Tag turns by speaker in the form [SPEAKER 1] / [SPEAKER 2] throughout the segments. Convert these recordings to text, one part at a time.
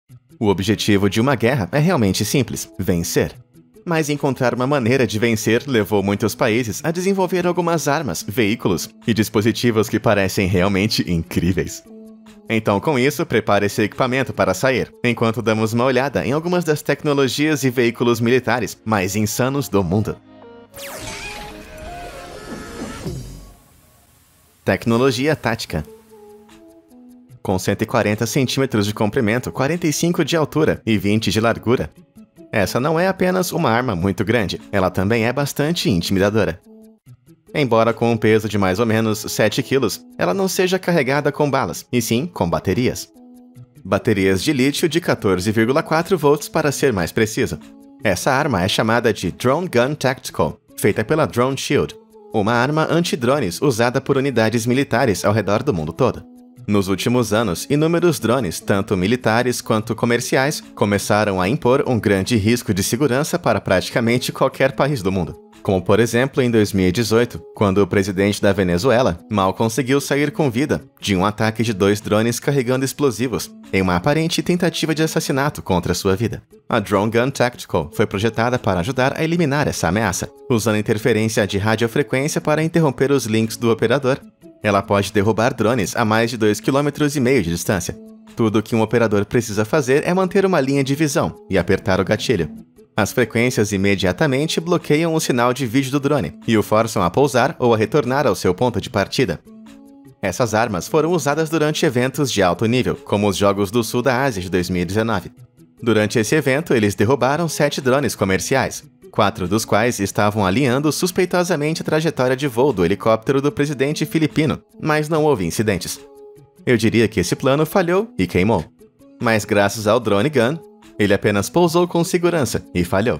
[SPEAKER 1] O objetivo de uma guerra é realmente simples: vencer. Mas encontrar uma maneira de vencer levou muitos países a desenvolver algumas armas, veículos e dispositivos que parecem realmente incríveis. Então, com isso, prepare esse equipamento para sair, enquanto damos uma olhada em algumas das tecnologias e veículos militares mais insanos do mundo. Tecnologia tática. Com 140 centímetros de comprimento, 45 de altura e 20 de largura, essa não é apenas uma arma muito grande, ela também é bastante intimidadora. Embora com um peso de mais ou menos 7 kg, ela não seja carregada com balas, e sim com baterias. Baterias de lítio de 14,4 volts para ser mais preciso. Essa arma é chamada de Drone Gun Tactical, feita pela Drone Shield, uma arma anti-drones usada por unidades militares ao redor do mundo todo. Nos últimos anos, inúmeros drones, tanto militares quanto comerciais, começaram a impor um grande risco de segurança para praticamente qualquer país do mundo. Como, por exemplo, em 2018, quando o presidente da Venezuela mal conseguiu sair com vida de um ataque de 2 drones carregando explosivos, em uma aparente tentativa de assassinato contra sua vida. A Drone Gun Tactical foi projetada para ajudar a eliminar essa ameaça, usando interferência de radiofrequência para interromper os links do operador. Ela pode derrubar drones a mais de 2,5 km de distância. Tudo o que um operador precisa fazer é manter uma linha de visão e apertar o gatilho. As frequências imediatamente bloqueiam o sinal de vídeo do drone e o forçam a pousar ou a retornar ao seu ponto de partida. Essas armas foram usadas durante eventos de alto nível, como os Jogos do Sul da Ásia de 2019. Durante esse evento, eles derrubaram 7 drones comerciais, 4 dos quais estavam alinhando suspeitosamente a trajetória de voo do helicóptero do presidente filipino, mas não houve incidentes. Eu diria que esse plano falhou e queimou. Mas graças ao Drone Gun, ele apenas pousou com segurança e falhou.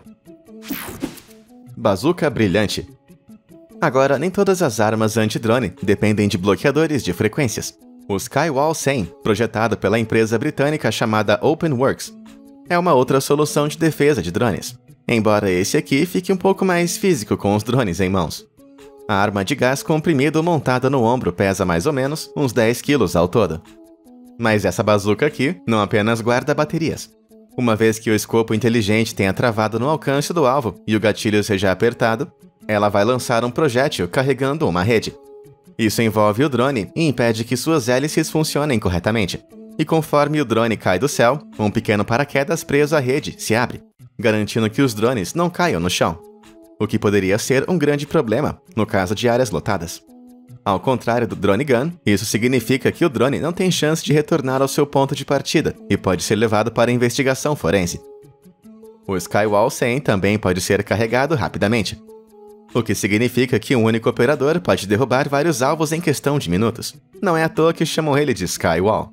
[SPEAKER 1] Bazuca brilhante. Agora, nem todas as armas anti-drone dependem de bloqueadores de frequências. O Skywall 100, projetado pela empresa britânica chamada OpenWorks, é uma outra solução de defesa de drones. Embora esse aqui fique um pouco mais físico com os drones em mãos. A arma de gás comprimido montada no ombro pesa mais ou menos uns 10 kg ao todo. Mas essa bazuca aqui não apenas guarda baterias. Uma vez que o escopo inteligente tenha travado no alcance do alvo e o gatilho seja apertado, ela vai lançar um projétil carregando uma rede. Isso envolve o drone e impede que suas hélices funcionem corretamente. E conforme o drone cai do céu, um pequeno paraquedas preso à rede se abre, garantindo que os drones não caiam no chão, o que poderia ser um grande problema no caso de áreas lotadas. Ao contrário do Drone Gun, isso significa que o drone não tem chance de retornar ao seu ponto de partida e pode ser levado para investigação forense. O Skywall 100 também pode ser carregado rapidamente, o que significa que um único operador pode derrubar vários alvos em questão de minutos. Não é à toa que chamam ele de Skywall.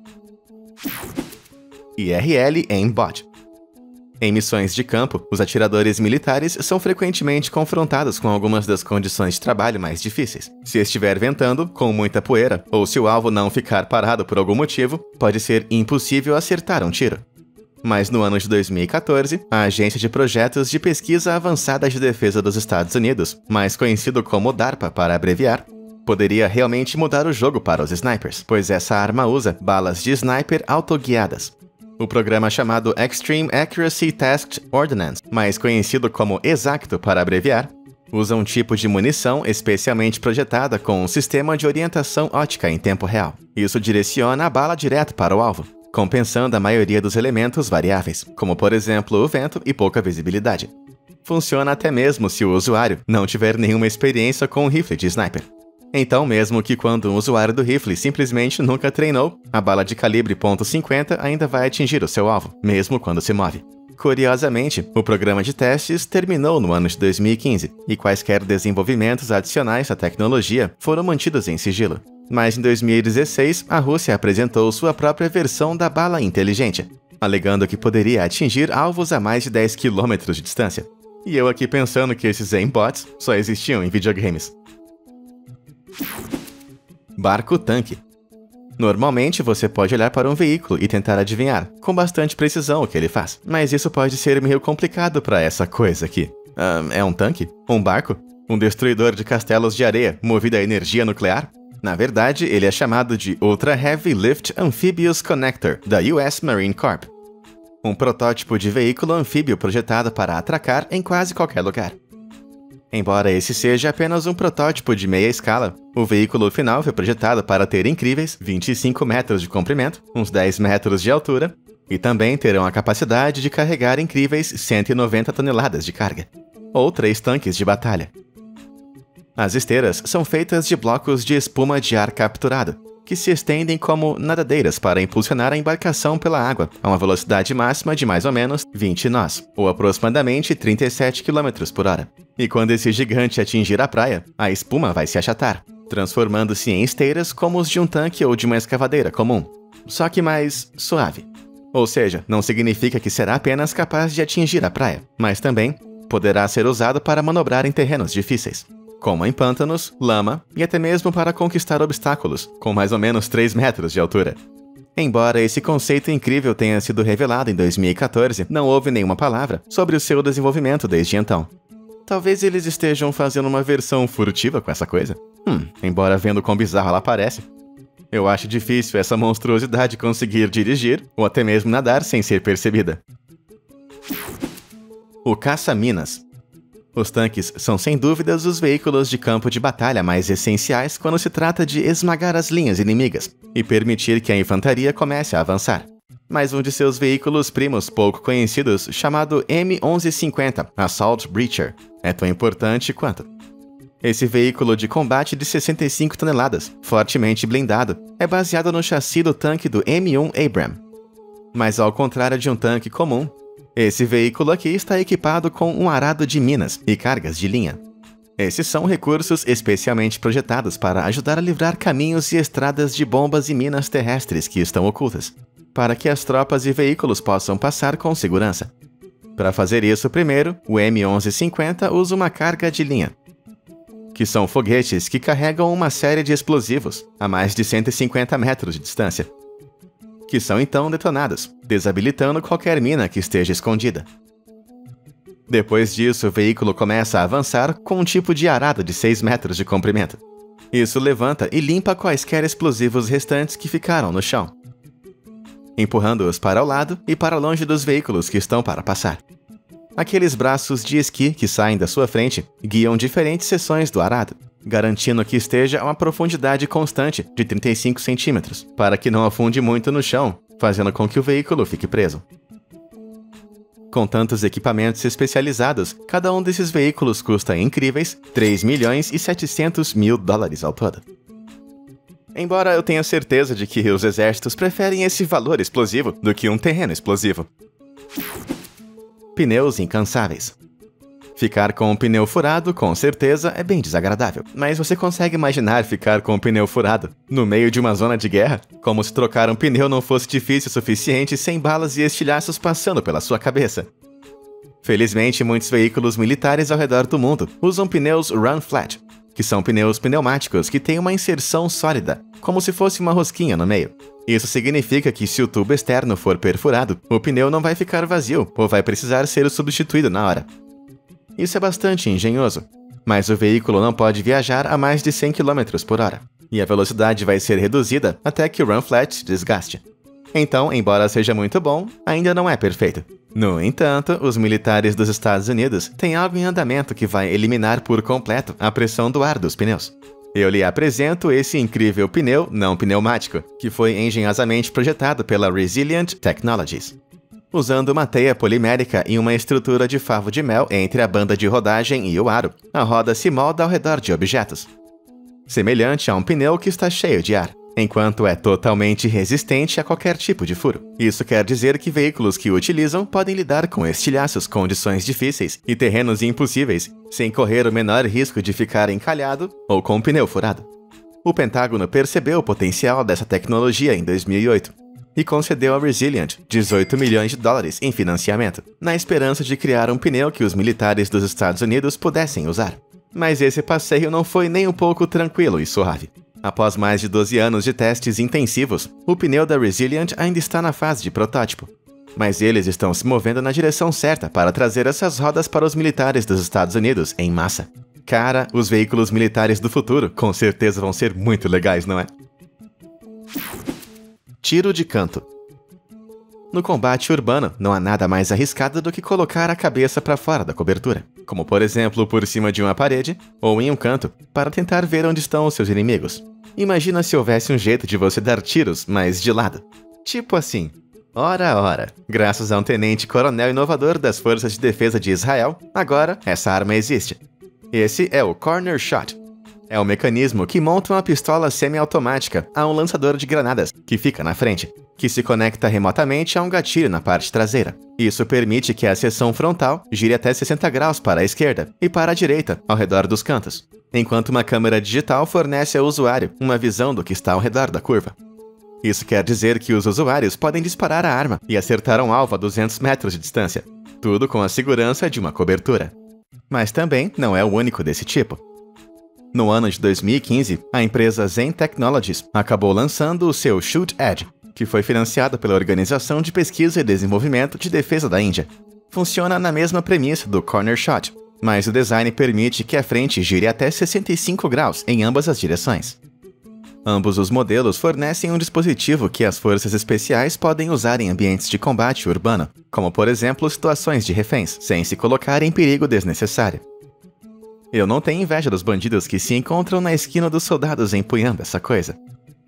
[SPEAKER 1] IRL Aimbot. Em missões de campo, os atiradores militares são frequentemente confrontados com algumas das condições de trabalho mais difíceis. Se estiver ventando, com muita poeira, ou se o alvo não ficar parado por algum motivo, pode ser impossível acertar um tiro. Mas no ano de 2014, a Agência de Projetos de Pesquisa Avançada de Defesa dos Estados Unidos, mais conhecido como DARPA para abreviar, poderia realmente mudar o jogo para os snipers, pois essa arma usa balas de sniper autoguiadas. O programa chamado Extreme Accuracy Tasked Ordnance, mais conhecido como Exacto para abreviar, usa um tipo de munição especialmente projetada com um sistema de orientação ótica em tempo real. Isso direciona a bala direto para o alvo, compensando a maioria dos elementos variáveis, como por exemplo o vento e pouca visibilidade. Funciona até mesmo se o usuário não tiver nenhuma experiência com um rifle de sniper. Então, mesmo que quando um usuário do rifle simplesmente nunca treinou, a bala de calibre .50 ainda vai atingir o seu alvo, mesmo quando se move. Curiosamente, o programa de testes terminou no ano de 2015, e quaisquer desenvolvimentos adicionais à tecnologia foram mantidos em sigilo. Mas em 2016, a Rússia apresentou sua própria versão da bala inteligente, alegando que poderia atingir alvos a mais de 10 km de distância. E eu aqui pensando que esses aimbots só existiam em videogames. Barco-tanque. Normalmente você pode olhar para um veículo e tentar adivinhar com bastante precisão o que ele faz, mas isso pode ser meio complicado para essa coisa aqui. É um tanque? Um barco? Um destruidor de castelos de areia movido a energia nuclear? Na verdade, ele é chamado de Ultra Heavy Lift Amphibious Connector, da US Marine Corps. um protótipo de veículo anfíbio projetado para atracar em quase qualquer lugar. Embora esse seja apenas um protótipo de meia escala, o veículo final foi projetado para ter incríveis 25 metros de comprimento, uns 10 metros de altura, e também terão a capacidade de carregar incríveis 190 toneladas de carga, ou 3 tanques de batalha. As esteiras são feitas de blocos de espuma de ar capturado, que se estendem como nadadeiras para impulsionar a embarcação pela água a uma velocidade máxima de mais ou menos 20 nós, ou aproximadamente 37 km por hora. E quando esse gigante atingir a praia, a espuma vai se achatar, transformando-se em esteiras como os de um tanque ou de uma escavadeira comum, só que mais suave. Ou seja, não significa que será apenas capaz de atingir a praia, mas também poderá ser usado para manobrar em terrenos difíceis, como em pântanos, lama e até mesmo para conquistar obstáculos, com mais ou menos 3 metros de altura. Embora esse conceito incrível tenha sido revelado em 2014, não houve nenhuma palavra sobre o seu desenvolvimento desde então. Talvez eles estejam fazendo uma versão furtiva com essa coisa. Embora vendo quão bizarro ela parece. Eu acho difícil essa monstruosidade conseguir dirigir ou até mesmo nadar sem ser percebida. O caça-minas. Os tanques são sem dúvidas os veículos de campo de batalha mais essenciais quando se trata de esmagar as linhas inimigas e permitir que a infantaria comece a avançar. Mas um de seus veículos primos pouco conhecidos, chamado M1150 Assault Breacher, é tão importante quanto. Esse veículo de combate de 65 toneladas, fortemente blindado, é baseado no chassi do tanque do M1 Abram. Mas ao contrário de um tanque comum, esse veículo aqui está equipado com um arado de minas e cargas de linha. Esses são recursos especialmente projetados para ajudar a livrar caminhos e estradas de bombas e minas terrestres que estão ocultas, para que as tropas e veículos possam passar com segurança. Para fazer isso, primeiro, o M1150 usa uma carga de linha, que são foguetes que carregam uma série de explosivos a mais de 150 metros de distância, que são então detonados, desabilitando qualquer mina que esteja escondida. Depois disso, o veículo começa a avançar com um tipo de arado de 6 metros de comprimento. Isso levanta e limpa quaisquer explosivos restantes que ficaram no chão, empurrando-os para o lado e para longe dos veículos que estão para passar. Aqueles braços de esqui que saem da sua frente guiam diferentes seções do arado, garantindo que esteja a uma profundidade constante de 35 centímetros, para que não afunde muito no chão, fazendo com que o veículo fique preso. Com tantos equipamentos especializados, cada um desses veículos custa incríveis $3.700.000 ao todo. Embora eu tenha certeza de que os exércitos preferem esse valor explosivo do que um terreno explosivo. Pneus incansáveis. Ficar com um pneu furado, com certeza, é bem desagradável. Mas você consegue imaginar ficar com um pneu furado no meio de uma zona de guerra? Como se trocar um pneu não fosse difícil o suficiente sem balas e estilhaços passando pela sua cabeça. Felizmente, muitos veículos militares ao redor do mundo usam pneus Run Flat, que são pneus pneumáticos que têm uma inserção sólida, como se fosse uma rosquinha no meio. Isso significa que se o tubo externo for perfurado, o pneu não vai ficar vazio ou vai precisar ser substituído na hora. Isso é bastante engenhoso, mas o veículo não pode viajar a mais de 100 km por hora, e a velocidade vai ser reduzida até que o Run Flat se desgaste. Então, embora seja muito bom, ainda não é perfeito. No entanto, os militares dos Estados Unidos têm algo em andamento que vai eliminar por completo a pressão do ar dos pneus. Eu lhe apresento esse incrível pneu não pneumático, que foi engenhosamente projetado pela Resilient Technologies, usando uma teia polimérica e uma estrutura de favo de mel entre a banda de rodagem e o aro. A roda se molda ao redor de objetos, semelhante a um pneu que está cheio de ar, enquanto é totalmente resistente a qualquer tipo de furo. Isso quer dizer que veículos que o utilizam podem lidar com estilhaços, condições difíceis e terrenos impossíveis, sem correr o menor risco de ficar encalhado ou com o pneu furado. O Pentágono percebeu o potencial dessa tecnologia em 2008 e concedeu à Resilient $18 milhões em financiamento, na esperança de criar um pneu que os militares dos Estados Unidos pudessem usar. Mas esse passeio não foi nem um pouco tranquilo e suave. Após mais de 12 anos de testes intensivos, o pneu da Resilient ainda está na fase de protótipo. Mas eles estão se movendo na direção certa para trazer essas rodas para os militares dos Estados Unidos em massa. Cara, os veículos militares do futuro com certeza vão ser muito legais, não é? Tiro de canto. No combate urbano, não há nada mais arriscado do que colocar a cabeça para fora da cobertura, como por exemplo por cima de uma parede ou em um canto, para tentar ver onde estão os seus inimigos. Imagina se houvesse um jeito de você dar tiros, mas de lado. Tipo assim. Ora, graças a um tenente-coronel inovador das Forças de Defesa de Israel, agora essa arma existe. Esse é o Corner Shot. É um mecanismo que monta uma pistola semiautomática a um lançador de granadas, que fica na frente, que se conecta remotamente a um gatilho na parte traseira. Isso permite que a seção frontal gire até 60 graus para a esquerda e para a direita, ao redor dos cantos, enquanto uma câmera digital fornece ao usuário uma visão do que está ao redor da curva. Isso quer dizer que os usuários podem disparar a arma e acertar um alvo a 200 metros de distância, tudo com a segurança de uma cobertura. Mas também não é o único desse tipo. No ano de 2015, a empresa Zen Technologies acabou lançando o seu Shoot Edge, que foi financiado pela Organização de Pesquisa e Desenvolvimento de Defesa da Índia. Funciona na mesma premissa do Corner Shot, mas o design permite que a frente gire até 65 graus em ambas as direções. Ambos os modelos fornecem um dispositivo que as forças especiais podem usar em ambientes de combate urbano, como por exemplo situações de reféns, sem se colocar em perigo desnecessário. Eu não tenho inveja dos bandidos que se encontram na esquina dos soldados empunhando essa coisa.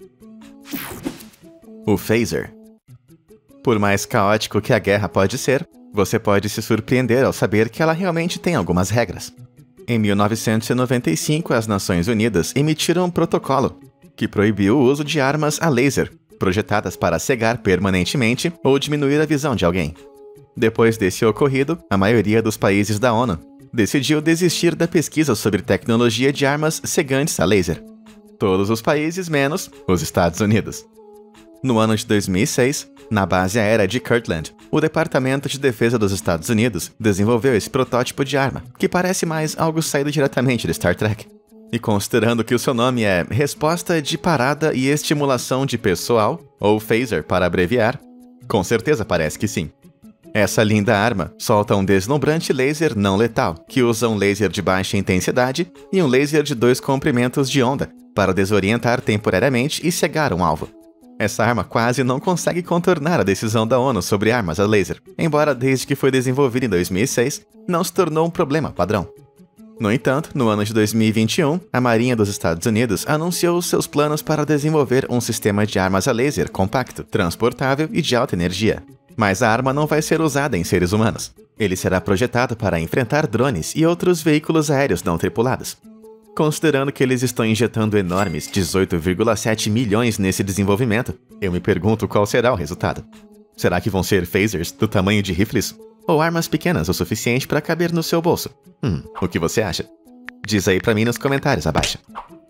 [SPEAKER 1] O Phaser. Por mais caótico que a guerra pode ser, você pode se surpreender ao saber que ela realmente tem algumas regras. Em 1995, as Nações Unidas emitiram um protocolo que proibiu o uso de armas a laser, projetadas para cegar permanentemente ou diminuir a visão de alguém. Depois desse ocorrido, a maioria dos países da ONU decidiu desistir da pesquisa sobre tecnologia de armas cegantes a laser. Todos os países menos os Estados Unidos. No ano de 2006, na base aérea de Kirtland, o Departamento de Defesa dos Estados Unidos desenvolveu esse protótipo de arma, que parece mais algo saído diretamente de Star Trek. E considerando que o seu nome é Resposta de Parada e Estimulação de Pessoal, ou Phaser para abreviar, com certeza parece que sim. Essa linda arma solta um deslumbrante laser não letal, que usa um laser de baixa intensidade e um laser de 2 comprimentos de onda para desorientar temporariamente e cegar um alvo. Essa arma quase não consegue contornar a decisão da ONU sobre armas a laser, embora desde que foi desenvolvida em 2006, não se tornou um problema padrão. No entanto, no ano de 2021, a Marinha dos Estados Unidos anunciou seus planos para desenvolver um sistema de armas a laser compacto, transportável e de alta energia. Mas a arma não vai ser usada em seres humanos. Ele será projetado para enfrentar drones e outros veículos aéreos não tripulados. Considerando que eles estão injetando enormes 18,7 milhões nesse desenvolvimento, eu me pergunto qual será o resultado. Será que vão ser phasers do tamanho de rifles? Ou armas pequenas o suficiente para caber no seu bolso? O que você acha? Diz aí pra mim nos comentários abaixo.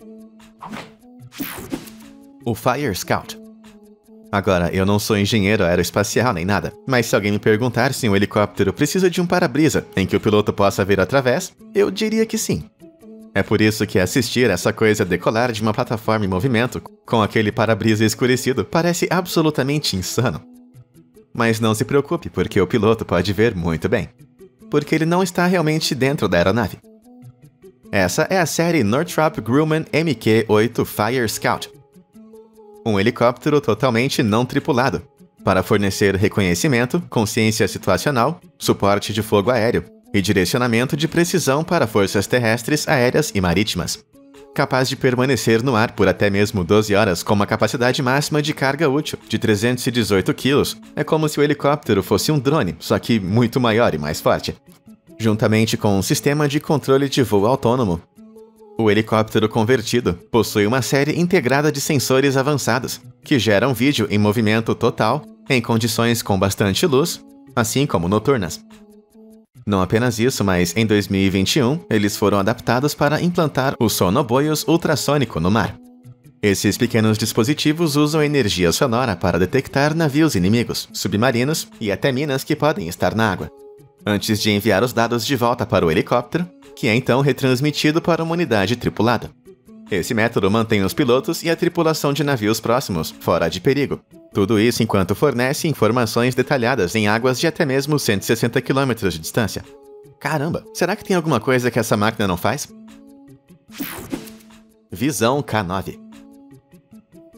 [SPEAKER 1] O Fire Scout. Agora, eu não sou engenheiro aeroespacial nem nada, mas se alguém me perguntar se um helicóptero precisa de um para-brisa em que o piloto possa ver através, eu diria que sim. É por isso que assistir essa coisa decolar de uma plataforma em movimento, com aquele para-brisa escurecido, parece absolutamente insano. Mas não se preocupe, porque o piloto pode ver muito bem. Porque ele não está realmente dentro da aeronave. Essa é a série Northrop Grumman Mk-8 Fire Scout. Um helicóptero totalmente não tripulado, para fornecer reconhecimento, consciência situacional, suporte de fogo aéreo e direcionamento de precisão para forças terrestres, aéreas e marítimas. Capaz de permanecer no ar por até mesmo 12 horas com uma capacidade máxima de carga útil de 318 kg. É como se o helicóptero fosse um drone, só que muito maior e mais forte. Juntamente com um sistema de controle de voo autônomo. O helicóptero convertido possui uma série integrada de sensores avançados, que geram vídeo em movimento total, em condições com bastante luz, assim como noturnas. Não apenas isso, mas em 2021, eles foram adaptados para implantar o sonobuoys ultrassônico no mar. Esses pequenos dispositivos usam energia sonora para detectar navios inimigos, submarinos e até minas que podem estar na água, antes de enviar os dados de volta para o helicóptero, que é então retransmitido para uma unidade tripulada. Esse método mantém os pilotos e a tripulação de navios próximos fora de perigo. Tudo isso enquanto fornece informações detalhadas em águas de até mesmo 160 km de distância. Caramba, será que tem alguma coisa que essa máquina não faz? Visão K9.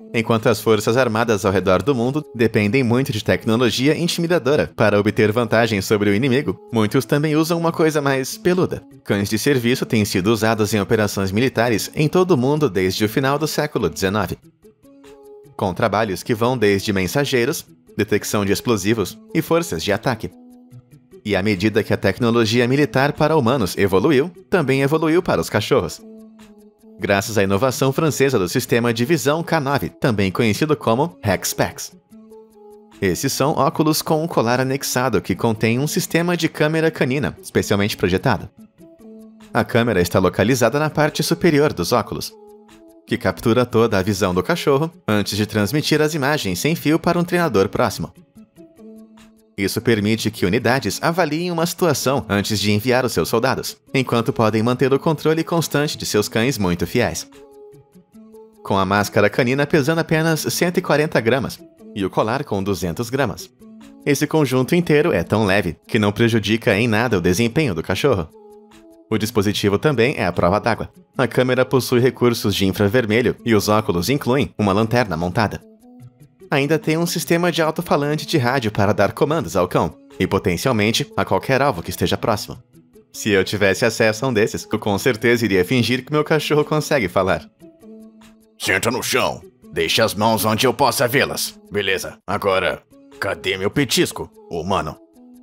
[SPEAKER 1] Enquanto as forças armadas ao redor do mundo dependem muito de tecnologia intimidadora para obter vantagem sobre o inimigo, muitos também usam uma coisa mais peluda. Cães de serviço têm sido usados em operações militares em todo o mundo desde o final do século XIX, com trabalhos que vão desde mensageiros, detecção de explosivos e forças de ataque. E à medida que a tecnologia militar para humanos evoluiu, também evoluiu para os cachorros. Graças à inovação francesa do sistema de visão K9, também conhecido como Hexpex. Esses são óculos com um colar anexado que contém um sistema de câmera canina especialmente projetado. A câmera está localizada na parte superior dos óculos, que captura toda a visão do cachorro antes de transmitir as imagens sem fio para um treinador próximo. Isso permite que unidades avaliem uma situação antes de enviar os seus soldados, enquanto podem manter o controle constante de seus cães muito fiéis. Com a máscara canina pesando apenas 140 gramas e o colar com 200 gramas. Esse conjunto inteiro é tão leve que não prejudica em nada o desempenho do cachorro. O dispositivo também é à prova d'água. A câmera possui recursos de infravermelho e os óculos incluem uma lanterna montada. Ainda tem um sistema de alto-falante de rádio para dar comandos ao cão, e potencialmente a qualquer alvo que esteja próximo. Se eu tivesse acesso a um desses, eu com certeza iria fingir que meu cachorro consegue falar.
[SPEAKER 2] Senta no chão. Deixe as mãos onde eu possa vê-las. Beleza, agora, cadê meu petisco, humano?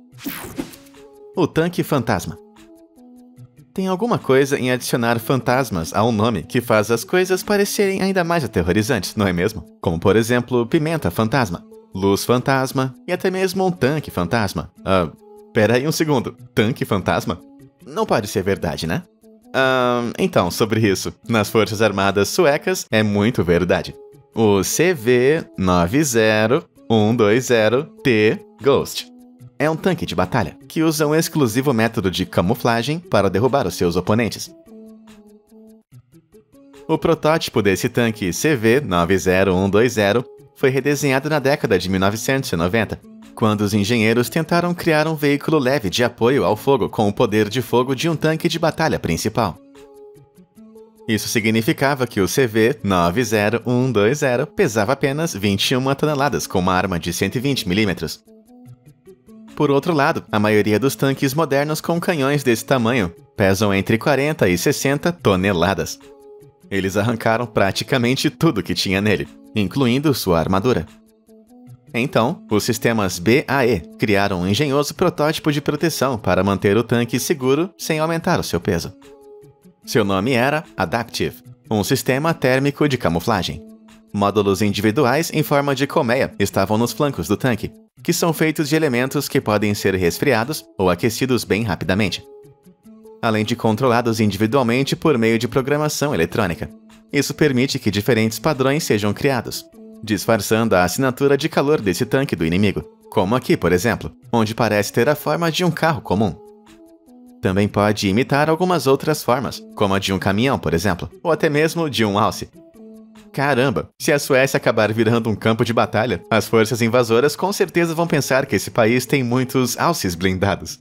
[SPEAKER 1] O tanque fantasma. Tem alguma coisa em adicionar fantasmas a um nome que faz as coisas parecerem ainda mais aterrorizantes, não é mesmo? Como, por exemplo, pimenta fantasma, luz fantasma e até mesmo um tanque fantasma. Pera aí um segundo. Tanque fantasma? Não pode ser verdade, né? Então, sobre isso, nas Forças Armadas Suecas é muito verdade. O CV90120T Ghost é um tanque de batalha que usa um exclusivo método de camuflagem para derrubar os seus oponentes. O protótipo desse tanque CV90120 foi redesenhado na década de 1990, quando os engenheiros tentaram criar um veículo leve de apoio ao fogo com o poder de fogo de um tanque de batalha principal. Isso significava que o CV90120 pesava apenas 21 toneladas com uma arma de 120 mm. Por outro lado, a maioria dos tanques modernos com canhões desse tamanho pesam entre 40 e 60 toneladas. Eles arrancaram praticamente tudo que tinha nele, incluindo sua armadura. Então, os sistemas BAE criaram um engenhoso protótipo de proteção para manter o tanque seguro sem aumentar o seu peso. Seu nome era Adaptive, um sistema térmico de camuflagem. Módulos individuais em forma de colmeia estavam nos flancos do tanque, que são feitos de elementos que podem ser resfriados ou aquecidos bem rapidamente, além de controlados individualmente por meio de programação eletrônica. Isso permite que diferentes padrões sejam criados, disfarçando a assinatura de calor desse tanque do inimigo, como aqui, por exemplo, onde parece ter a forma de um carro comum. Também pode imitar algumas outras formas, como a de um caminhão, por exemplo, ou até mesmo de um alce. Caramba, se a Suécia acabar virando um campo de batalha, as forças invasoras com certeza vão pensar que esse país tem muitos alces blindados.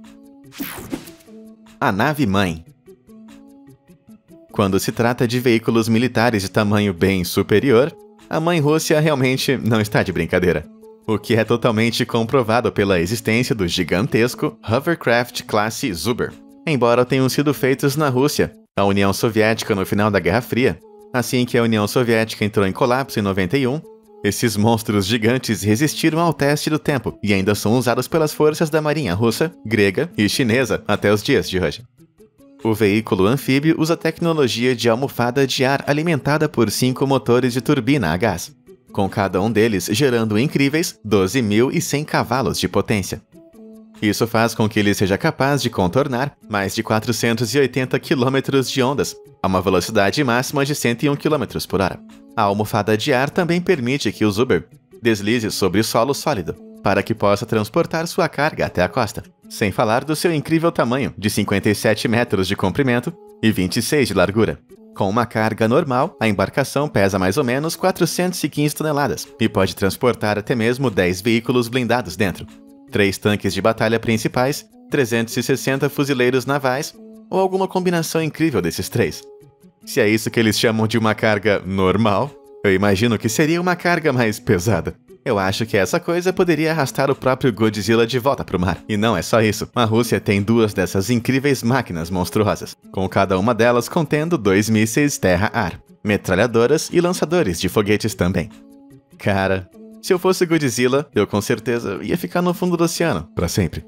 [SPEAKER 1] A nave-mãe. Quando se trata de veículos militares de tamanho bem superior, a mãe Rússia realmente não está de brincadeira. O que é totalmente comprovado pela existência do gigantesco Hovercraft classe Zuber. Embora tenham sido feitos na Rússia, a União Soviética no final da Guerra Fria, assim que a União Soviética entrou em colapso em 91, esses monstros gigantes resistiram ao teste do tempo e ainda são usados pelas forças da Marinha russa, grega e chinesa até os dias de hoje. O veículo anfíbio usa tecnologia de almofada de ar alimentada por 5 motores de turbina a gás, com cada um deles gerando incríveis 12.100 cavalos de potência. Isso faz com que ele seja capaz de contornar mais de 480 km de ondas, a uma velocidade máxima de 101 km por hora. A almofada de ar também permite que o Zuber deslize sobre o solo sólido, para que possa transportar sua carga até a costa, sem falar do seu incrível tamanho de 57 metros de comprimento e 26 de largura. Com uma carga normal, a embarcação pesa mais ou menos 415 toneladas e pode transportar até mesmo 10 veículos blindados dentro, 3 tanques de batalha principais, 360 fuzileiros navais ou alguma combinação incrível desses 3. Se é isso que eles chamam de uma carga normal, Eu imagino que seria uma carga mais pesada. Eu acho que essa coisa poderia arrastar o próprio Godzilla de volta pro mar. E não é só isso. A Rússia tem 2 dessas incríveis máquinas monstruosas, com cada uma delas contendo 2 mísseis terra-ar, metralhadoras e lançadores de foguetes também. Cara, se eu fosse Godzilla, eu com certeza ia ficar no fundo do oceano, pra sempre.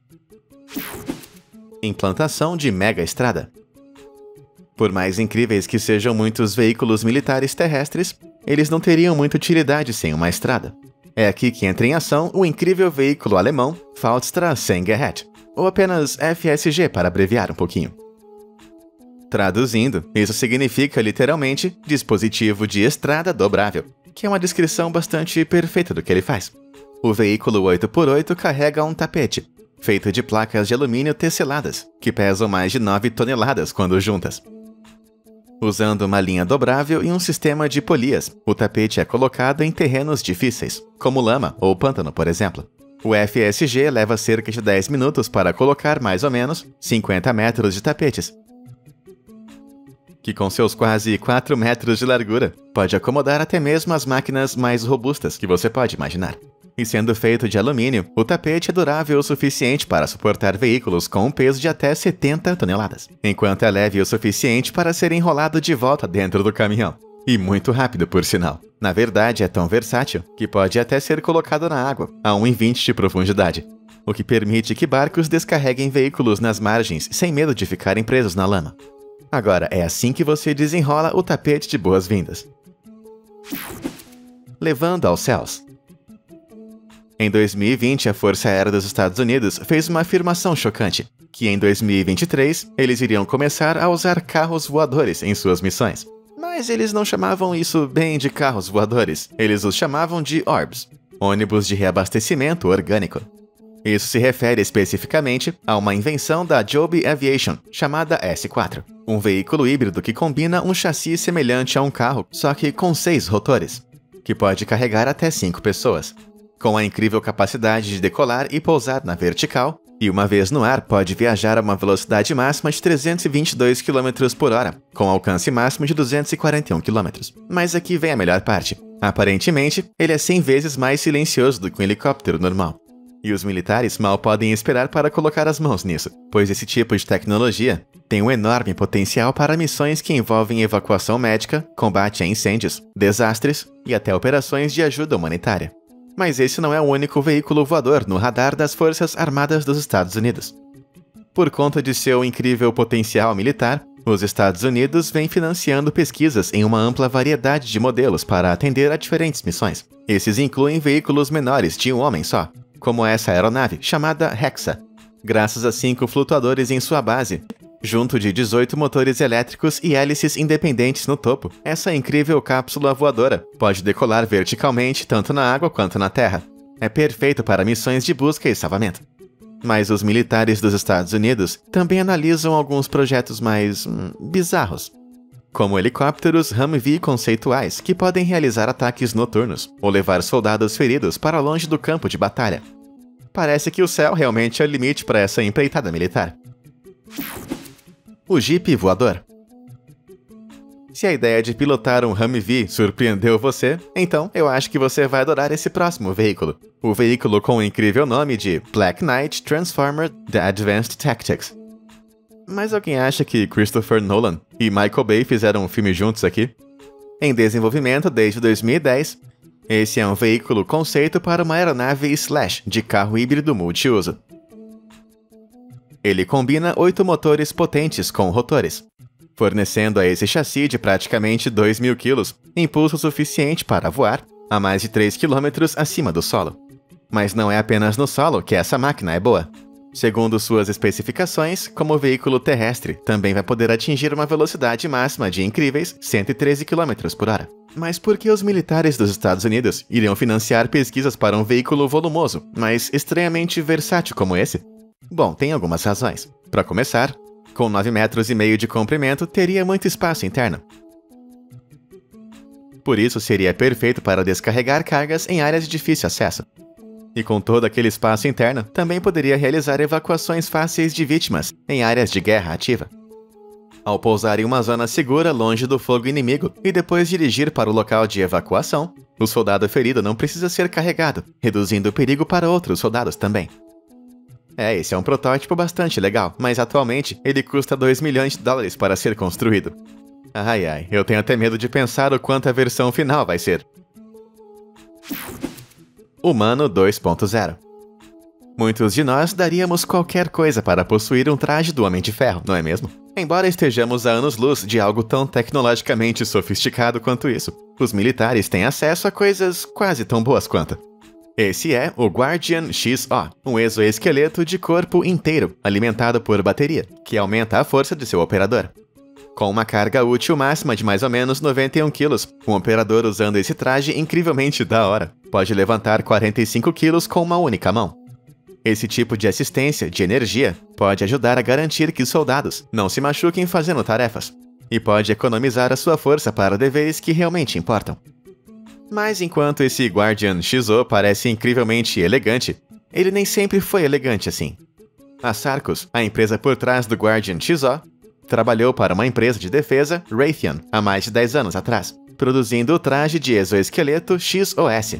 [SPEAKER 1] Implantação de mega estrada. Por mais incríveis que sejam muitos veículos militares terrestres, eles não teriam muita utilidade sem uma estrada. É aqui que entra em ação o incrível veículo alemão Faudstra 100 Gerät, ou apenas FSG para abreviar um pouquinho. Traduzindo, isso significa literalmente dispositivo de estrada dobrável, que é uma descrição bastante perfeita do que ele faz. O veículo 8x8 carrega um tapete, feito de placas de alumínio tesseladas, que pesam mais de 9 toneladas quando juntas. Usando uma linha dobrável e um sistema de polias, o tapete é colocado em terrenos difíceis, como lama ou pântano, por exemplo. O FSG leva cerca de 10 minutos para colocar mais ou menos 50 metros de tapetes, que com seus quase 4 metros de largura, pode acomodar até mesmo as máquinas mais robustas que você pode imaginar. E sendo feito de alumínio, o tapete é durável o suficiente para suportar veículos com um peso de até 70 toneladas, enquanto é leve o suficiente para ser enrolado de volta dentro do caminhão. E muito rápido, por sinal. Na verdade, é tão versátil que pode até ser colocado na água, a 1,20 de profundidade, o que permite que barcos descarreguem veículos nas margens sem medo de ficarem presos na lama. Agora, é assim que você desenrola o tapete de boas-vindas. Levando aos céus. Em 2020, a Força Aérea dos Estados Unidos fez uma afirmação chocante, que em 2023 eles iriam começar a usar carros voadores em suas missões. Mas eles não chamavam isso bem de carros voadores, eles os chamavam de ORBs, ônibus de reabastecimento orgânico. Isso se refere especificamente a uma invenção da Joby Aviation, chamada S4, um veículo híbrido que combina um chassi semelhante a um carro, só que com 6 rotores, que pode carregar até 5 pessoas. Com a incrível capacidade de decolar e pousar na vertical, e uma vez no ar pode viajar a uma velocidade máxima de 322 km por hora, com alcance máximo de 241 km. Mas aqui vem a melhor parte. Aparentemente, ele é 100 vezes mais silencioso do que um helicóptero normal. E os militares mal podem esperar para colocar as mãos nisso, pois esse tipo de tecnologia tem um enorme potencial para missões que envolvem evacuação médica, combate a incêndios, desastres e até operações de ajuda humanitária. Mas esse não é o único veículo voador no radar das Forças Armadas dos Estados Unidos. Por conta de seu incrível potencial militar, os Estados Unidos vêm financiando pesquisas em uma ampla variedade de modelos para atender a diferentes missões. Esses incluem veículos menores de um homem só, como essa aeronave chamada Hexa, graças a 5 flutuadores em sua base, junto de 18 motores elétricos e hélices independentes no topo. Essa incrível cápsula voadora pode decolar verticalmente tanto na água quanto na terra. É perfeito para missões de busca e salvamento. Mas os militares dos Estados Unidos também analisam alguns projetos mais bizarros, como helicópteros Humvee conceituais que podem realizar ataques noturnos ou levar soldados feridos para longe do campo de batalha. Parece que o céu realmente é o limite para essa empreitada militar. O Jeep voador. Se a ideia de pilotar um Humvee surpreendeu você, então eu acho que você vai adorar esse próximo veículo. O veículo com o incrível nome de Black Knight Transformer The Advanced Tactics. Mas alguém acha que Christopher Nolan e Michael Bay fizeram um filme juntos aqui? Em desenvolvimento desde 2010, esse é um veículo conceito para uma aeronave Slash de carro híbrido multiuso. Ele combina 8 motores potentes com rotores, fornecendo a esse chassi de praticamente 2.000 kg impulso suficiente para voar a mais de 3 km acima do solo. Mas não é apenas no solo que essa máquina é boa. Segundo suas especificações, como veículo terrestre, também vai poder atingir uma velocidade máxima de incríveis 113 km por hora. Mas por que os militares dos Estados Unidos iriam financiar pesquisas para um veículo volumoso, mas estranhamente versátil como esse? Bom, tem algumas razões. Para começar, com 9,5 metros de comprimento, teria muito espaço interno. Por isso, seria perfeito para descarregar cargas em áreas de difícil acesso. E com todo aquele espaço interno, também poderia realizar evacuações fáceis de vítimas em áreas de guerra ativa. Ao pousar em uma zona segura longe do fogo inimigo e depois dirigir para o local de evacuação, o soldado ferido não precisa ser carregado, reduzindo o perigo para outros soldados também. Esse é um protótipo bastante legal, mas atualmente ele custa $2 milhões para ser construído. Ai, eu tenho até medo de pensar o quanto a versão final vai ser. Humano 2.0. Muitos de nós daríamos qualquer coisa para possuir um traje do Homem de Ferro, não é mesmo? Embora estejamos a anos-luz de algo tão tecnologicamente sofisticado quanto isso, os militares têm acesso a coisas quase tão boas quanto. Esse é o Guardian XO, um exoesqueleto de corpo inteiro, alimentado por bateria, que aumenta a força de seu operador. Com uma carga útil máxima de mais ou menos 91 kg, um operador usando esse traje incrivelmente da hora pode levantar 45 kg com uma única mão. Esse tipo de assistência de energia pode ajudar a garantir que os soldados não se machuquem fazendo tarefas, e pode economizar a sua força para deveres que realmente importam. Mas enquanto esse Guardian XO parece incrivelmente elegante, ele nem sempre foi elegante assim. A Sarcos, a empresa por trás do Guardian XO, trabalhou para uma empresa de defesa, Raytheon, há mais de 10 anos atrás, produzindo o traje de exoesqueleto XOS.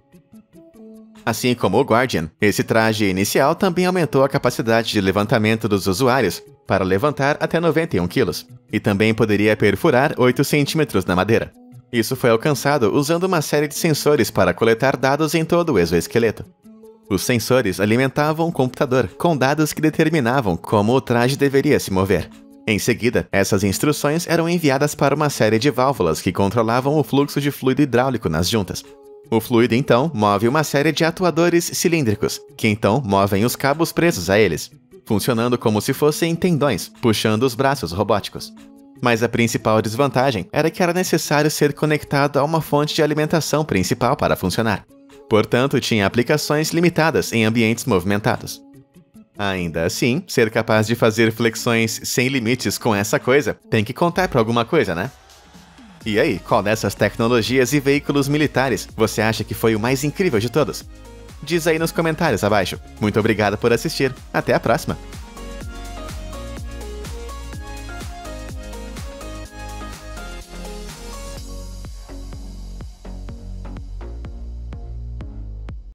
[SPEAKER 1] Assim como o Guardian, esse traje inicial também aumentou a capacidade de levantamento dos usuários para levantar até 91 kg, e também poderia perfurar 8 centímetros na madeira. Isso foi alcançado usando uma série de sensores para coletar dados em todo o exoesqueleto. Os sensores alimentavam um computador com dados que determinavam como o traje deveria se mover. Em seguida, essas instruções eram enviadas para uma série de válvulas que controlavam o fluxo de fluido hidráulico nas juntas. O fluido, então, move uma série de atuadores cilíndricos, que então movem os cabos presos a eles, funcionando como se fossem tendões, puxando os braços robóticos. Mas a principal desvantagem era que era necessário ser conectado a uma fonte de alimentação principal para funcionar. Portanto, tinha aplicações limitadas em ambientes movimentados. Ainda assim, ser capaz de fazer flexões sem limites com essa coisa tem que contar para alguma coisa, né? E aí, qual dessas tecnologias e veículos militares você acha que foi o mais incrível de todos? Diz aí nos comentários abaixo. Muito obrigado por assistir. Até a próxima!